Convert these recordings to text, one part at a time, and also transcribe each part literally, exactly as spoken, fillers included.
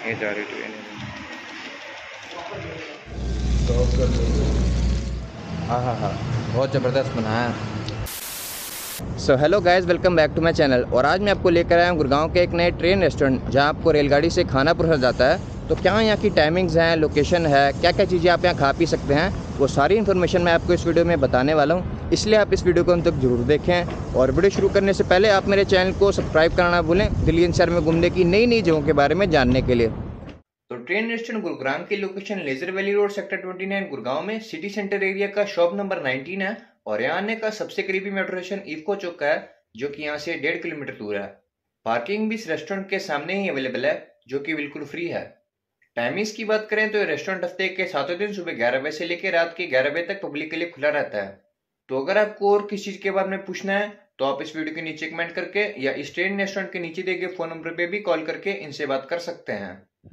ये जा रही ट्रेन। हाँ हाँ हाँ बहुत ज़बरदस्त बना है। So hello guys, welcome back to my channel. और आज मैं आपको लेकर आया हूँ गुड़गांव के एक नए ट्रेन रेस्टोरेंट, जहाँ आपको रेलगाड़ी से खाना परोसा जाता है। तो क्या यहाँ की टाइमिंग्स हैं, लोकेशन है, क्या क्या चीज़ें आप यहाँ खा पी सकते हैं, वो सारी इन्फॉर्मेशन मैं आपको इस वीडियो में बताने वाला हूँ। इसलिए आप इस वीडियो को अंत तक जरूर देखें। और वीडियो शुरू करने से पहले आप मेरे चैनल को सब्सक्राइब करना ना भूलें, दिल्ली एन सी आर में घूमने की नई नई जगहों के बारे में जानने के लिए। तो ट्रेन रेस्टोरेंट गुरुग्राम की location leisure valley road sector उनतीस गुड़गांव में सिटी सेंटर एरिया का शॉप नंबर उन्नीस है। और यहाँ आने का सबसे करीबी मेट्रो स्टेशन इफ्को चौक का है, जो कि यहाँ से डेढ़ किलोमीटर दूर है। पार्किंग भी इस रेस्टोरेंट के सामने ही अवेलेबल है, जो कि बिल्कुल फ्री है। टाइमिंग्स की बात करें तो ये रेस्टोरेंट हफ्ते के सातों दिन सुबह ग्यारह बजे से लेकर रात के ग्यारह बजे तक पब्लिक के लिए खुला रहता है। तो अगर आपको और किसी चीज के बारे में पूछना है तो आप इस वीडियो के नीचे कमेंट करके या इस ट्रेन रेस्टोरेंट के नीचे दिए गए फोन नंबर पे भी कॉल करके इनसे बात कर सकते हैं।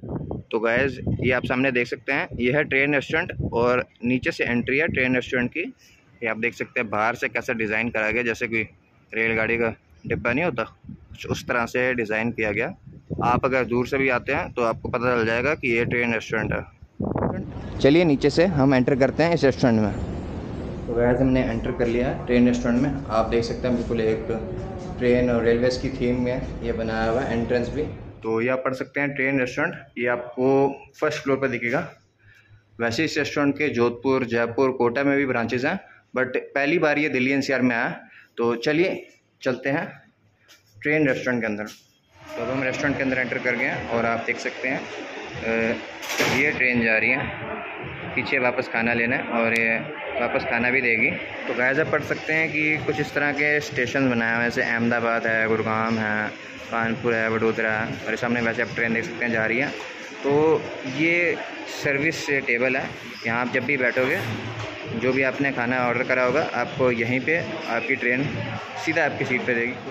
तो गाइस, ये आप सामने देख सकते हैं, ये है ट्रेन रेस्टोरेंट और नीचे से एंट्री है ट्रेन रेस्टोरेंट की। ये आप देख सकते हैं बाहर से कैसा डिज़ाइन करा गया, जैसे कोई रेलगाड़ी का डिब्बा नहीं होता, कुछ उस तरह से डिज़ाइन किया गया। आप अगर दूर से भी आते हैं तो आपको पता चल जाएगा कि ये ट्रेन रेस्टोरेंट है। चलिए नीचे से हम एंटर करते हैं इस रेस्टोरेंट में। तो गाइस, हमने एंटर कर लिया है ट्रेन रेस्टोरेंट में। आप देख सकते हैं बिल्कुल एक ट्रेन और रेलवेज़ की थीम में ये बनाया हुआ है एंट्रेंस भी। तो ये आप पढ़ सकते हैं ट्रेन रेस्टोरेंट, ये आपको फर्स्ट फ्लोर पर दिखेगा। वैसे इस रेस्टोरेंट के जोधपुर, जयपुर, कोटा में भी ब्रांचेज हैं, बट पहली बार ये दिल्ली एन सी आर में आया। तो चलिए चलते हैं ट्रेन रेस्टोरेंट के अंदर। तो अब हम रेस्टोरेंट के अंदर एंटर कर गए हैं और आप देख सकते हैं ये ट्रेन जा रही है, पीछे वापस खाना लेना है और ये वापस खाना भी देगी। तो गाइस, आप पढ़ सकते हैं कि कुछ इस तरह के स्टेशन बनाए हुए हैं, जैसे अहमदाबाद है, गुड़गाम है, कानपुर है, वडोदरा है, और सामने वैसे आप ट्रेन देख सकते हैं जा रही है। तो ये सर्विस टेबल है, यहाँ आप जब भी बैठोगे, जो भी आपने खाना ऑर्डर करा होगा, आपको यहीं पे आपकी ट्रेन सीधा आपकी सीट पे देगी।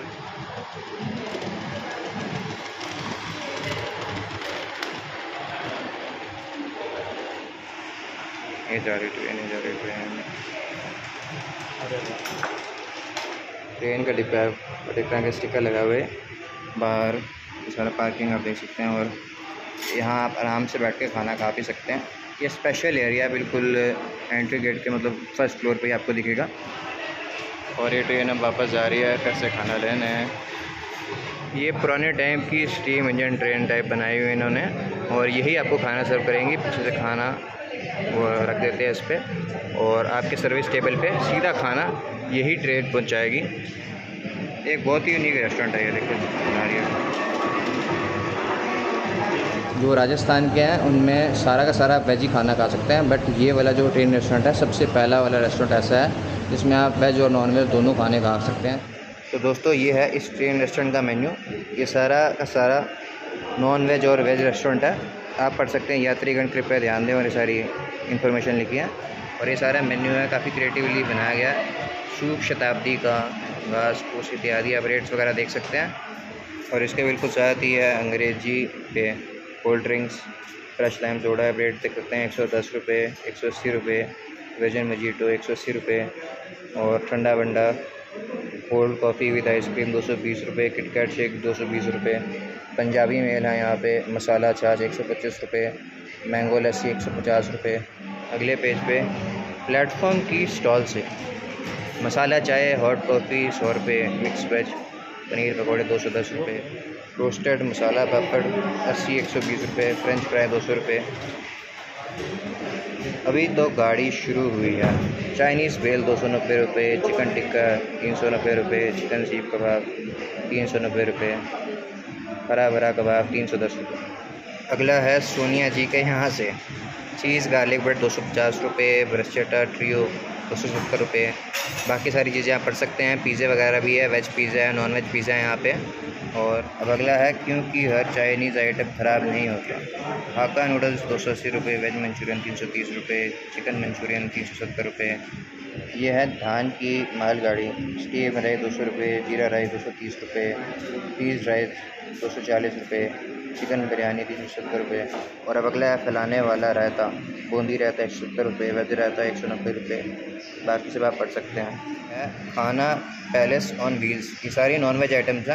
ये जा रही ट्रेन, ये जा रही ट्रेन ट्रेन का डिब्बा डिब्बा के स्टिकर लगा हुए बाहर, सारा पार्किंग आप देख सकते हैं। और यहाँ आप आराम से बैठ के खाना खा पी सकते हैं। ये स्पेशल एरिया बिल्कुल एंट्री गेट के मतलब फर्स्ट फ्लोर पे ही आपको दिखेगा। और ये ट्रेन अब वापस जा रही है, फिर से खाना लेने है। ये पुराने टाइम की स्टीम इंजन ट्रेन टाइप बनाई हुई इन्होंने, और यही आपको खाना सर्व करेंगी। पीछे से खाना वो रख देते हैं इस पर, और आपके सर्विस टेबल पे सीधा खाना यही ट्रेन पहुंचाएगी। एक बहुत ही यूनिक रेस्टोरेंट है ये, देखिए बना रही है। जो राजस्थान के हैं उनमें सारा का सारा वेज ही खाना खा सकते हैं, बट ये वाला जो ट्रेन रेस्टोरेंट है सबसे पहला वाला रेस्टोरेंट ऐसा है जिसमें आप वेज और नॉन वेज दोनों खाने खा सकते हैं। तो दोस्तों, ये है इस ट्रेन रेस्टोरेंट का मेन्यू। ये सारा का सारा नॉन वेज और वेज रेस्टोरेंट है। आप पढ़ सकते हैं, यात्रीगण कृपया ध्यान दें, और ये सारी इन्फॉर्मेशन लिखी है। और ये सारा मेन्यू है, काफ़ी क्रिएटिवली बनाया गया है। शुभ शताब्दी का घास फूस इत्यादि आप रेट्स वगैरह देख सकते हैं। और इसके बिल्कुल साथ ही है अंग्रेजी पे cold drinks, fresh lime soda rate देख सकते हैं, एक सौ दस रुपये, एक सौ अस्सी रुपये, वेजन मजीटो एक सौ अस्सी रुपये, और ठंडा वंडा कोल्ड कॉफ़ी विद आइसक्रीम दो सौ बीस रुपये, किटकैट शेक दो सौ बीस रुपये, पंजाबी मेल है यहाँ पे, मसाला छाछ एक सौ पच्चीस रुपये, मैंगो लस्सी एक सौ पचास रुपये। अगले पेज पे प्लेटफॉर्म की स्टॉल से मसाला चाय, हॉट कॉफ़ी सौ रुपये, मिक्स वेज पनीर पकौड़े दो सौ दस रुपये, रोस्टेड मसाला पापड़ अस्सी एक सौ बीस रुपये, फ्रेंच फ्राई दो सौ रुपये। अभी तो गाड़ी शुरू हुई है। चाइनीज़ भेल दो सौ नब्बे रुपये, चिकन टिक्का तीन सौ नब्बे रुपये, चिकन सीख कबाब तीन सौ नब्बे रुपये, हरा भरा कबाब तीन सौ दस रुपये। अगला है सोनिया जी के यहाँ से चीज़ गार्लिक ब्रेड दो सौ पचास रुपये, ब्रस्चेटा ट्रियो दो सौ सत्तर रुपये। बाकी सारी चीज़ें आप पढ़ सकते हैं। पिज़्ज़ा वगैरह भी है, वेज पिज़्ज़ा है, नॉन वेज पिज़्ज़ा है यहाँ पे। और अब अगला है, क्योंकि हर चाइनीज़ आइटम ख़राब नहीं होता, हाका नूडल्स दो सौ अस्सी रुपये, वेज मंचूरियन तीन सौ तीस रुपये, चिकन मंचूरियन तीन सौ सत्तर रुपये। ये है धान की मालगाड़ी, स्टीम राइस दो सौ रुपये, जीरा राइस दो सौ तीस रुपये, पीस राइस दो सौ चालीस रुपये, चिकन बिरयानी तीन सौ सत्तर रुपये। और अब अगला है फैलाने वाला रायता, बूंदी रायता एक सौ सत्तर रुपये, वेज रायता एक सौ नब्बे रुपये। बाकी सब आप पढ़ सकते हैं। है खाना पैलेस ऑन व्हील्स, ये सारी नॉन वेज आइटम्स हैं।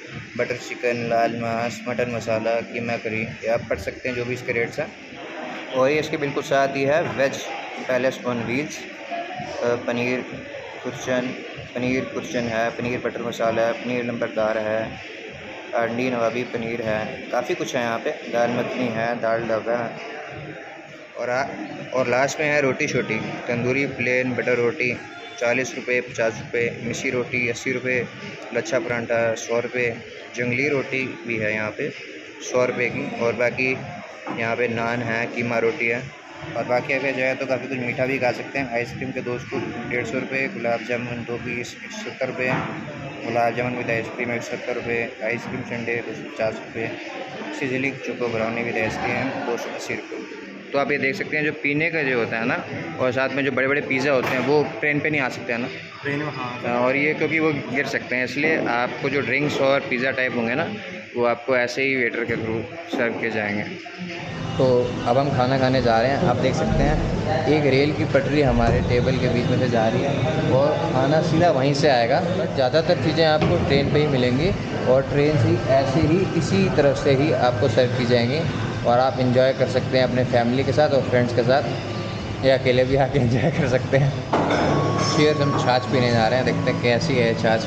बटर चिकन, लाल मांस, मटन मसाला, कीमा करी, ये आप पढ़ सकते हैं जो भी इसके रेट्स हैं। और ये इसके बिल्कुल साथ ही है veg palace on wheels, paneer कुरचन, पनीर कुरचन है, पनीर बटर मसाला है, पनीर नंबरदार है, अंडी नवाबी पनीर है, काफ़ी कुछ है यहाँ पे, दाल मखनी है, दाल ढाबा है। और आ, और लास्ट में है रोटी छोटी, तंदूरी प्लेन बटर रोटी चालीस रुपये, पचास रुपये, मिसी रोटी अस्सी रुपये, लच्छा परांठा सौ रुपये, जंगली रोटी भी है यहाँ पे सौ रुपये की, और बाकी यहाँ पे नान है, कीमा रोटी है। और बाकी अगर जाए तो काफ़ी कुछ मीठा भी खा सकते हैं। आइसक्रीम के दो स्कूप डेढ़ सौ रुपये, गुलाब जामुन दो पीस एक सौ सत्तर रुपये, गुलाब जामुन विद आइसक्रीम एक सौ सत्तर रुपये, आइसक्रीम संडे दो सौ पचास रुपये, sizzling choco brownie with ice cream दो सौ अस्सी रुपये। तो आप ये देख सकते हैं जो पीने का जो होता है ना, और साथ में जो बड़े बड़े पिज़्ज़ा होते हैं वो ट्रेन पे नहीं आ सकते हैं ना, ट्रेन में। हाँ, और ये क्योंकि वो गिर सकते हैं, इसलिए आपको जो ड्रिंक्स और पिज़्ज़ा टाइप होंगे ना, वो आपको ऐसे ही वेटर के थ्रू सर्व किए जाएंगे। तो अब हम खाना खाने जा रहे हैं। आप देख सकते हैं एक रेल की पटरी हमारे टेबल के बीच में से जा रही है और खाना सीधा वहीं से आएगा। ज़्यादातर चीज़ें आपको ट्रेन पे ही मिलेंगी और ट्रेन से ऐसे ही इसी तरफ से ही आपको सर्व की जाएंगी, और आप इंजॉय कर सकते हैं अपने फैमिली के साथ और फ्रेंड्स के साथ, या अकेले भी आके इंजॉय कर सकते हैं। चीयर्स, हम छाछ पीने जा रहे हैं, देखते हैं कैसी है छाछ।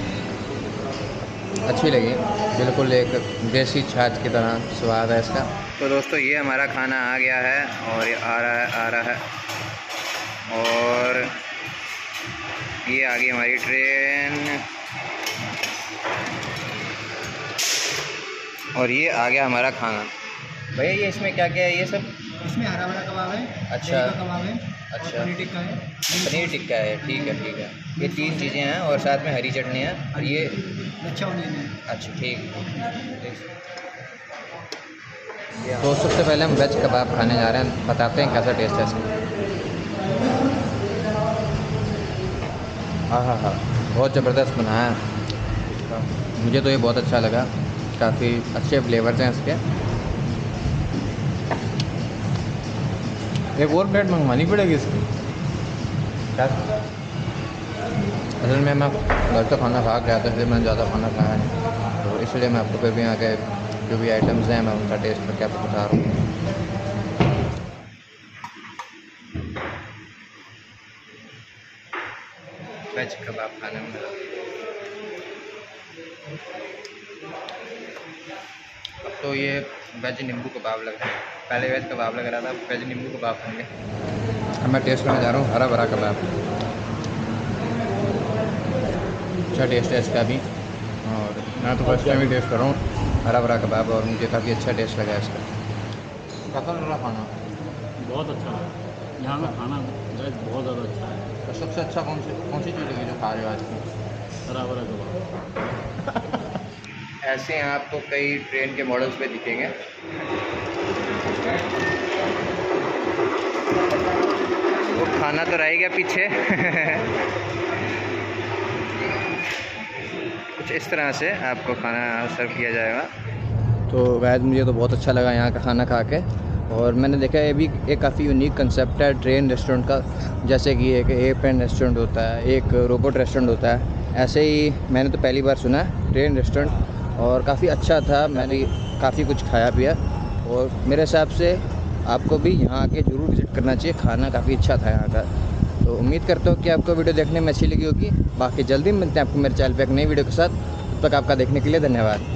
अच्छी लगी, बिल्कुल एक देसी छाछ की तरह स्वाद है इसका। तो दोस्तों ये हमारा खाना आ गया है और ये आ रहा है आ रहा है और ये आ गई हमारी ट्रेन, और ये आ गया हमारा खाना। भैया ये इसमें क्या क्या है ये सब? इसमें हरा भरा कबाब है, अच्छा कबाब है, अच्छा, पनीर टिक्का है, पनीर टिक्का है, ठीक है ठीक है, ये तीन चीज़ें हैं और साथ में हरी चटनी है, और ये अच्छा ऑनियन है। अच्छा ठीक है। तो सबसे पहले हम वेज कबाब खाने जा रहे हैं, बताते हैं कैसा टेस्ट है इसका। हाँ हाँ हाँ, बहुत ज़बरदस्त बनाया है, मुझे तो ये बहुत अच्छा लगा, काफ़ी अच्छे फ्लेवर्स हैं इसके। एक और प्लेट मंगवानी पड़ेगी इसकी क्या? असल में मैं घर का खाना खा के आया था, इसलिए मैंने ज़्यादा खाना खाया नहीं, तो इसलिए मैं आपको फिर भी यहाँ के जो भी आइटम्स हैं मैं उनका टेस्ट करके आपको बता रहा हूँ। वेज कबाब खाने में अब तो ये वेज नींबू कबाब लग रहा है, पहले वेज कबाब लग रहा था, वेज नींबू कबाब खाएंगे। अब मैं टेस्ट करने जा रहा हूँ हरा भरा कबाब। अच्छा टेस्ट है इसका भी, और मैं तो फर्स्ट टाइम ही टेस्ट कर रहा हूँ हरा भरा कबाब, और मुझे काफ़ी अच्छा टेस्ट लगा इसका। कैसा लग रहा खाना? बहुत अच्छा है यहाँ का खाना, बहुत ज़्यादा अच्छा है। तो सबसे अच्छा कौन सी कौन सी चीज़ लगी जो खा रहे हो आज की? हरा भरा कबाब। ऐसे हैं आपको कई ट्रेन के मॉडल्स पे दिखेंगे। वो खाना तो रह गया पीछे। कुछ इस तरह से आपको खाना सर्व किया जाएगा। तो वैसे मुझे तो बहुत अच्छा लगा यहाँ का खाना खा के, और मैंने देखा ये भी एक काफ़ी यूनिक कंसेप्ट है ट्रेन रेस्टोरेंट का, जैसे कि एक एयरप्लेन रेस्टोरेंट होता है, एक रोबोट रेस्टोरेंट होता है, ऐसे ही मैंने तो पहली बार सुना है ट्रेन रेस्टोरेंट, और काफ़ी अच्छा था, मैंने काफ़ी कुछ खाया पिया, और मेरे हिसाब से आपको भी यहाँ आके ज़रूर विज़िट करना चाहिए, खाना काफ़ी अच्छा था यहाँ का। तो उम्मीद करता हूँ कि आपको वीडियो देखने में अच्छी लगी होगी। बाकी जल्दी मिलते हैं आपको मेरे चैनल पे एक नई वीडियो के साथ, तब तक आपका देखने के लिए धन्यवाद।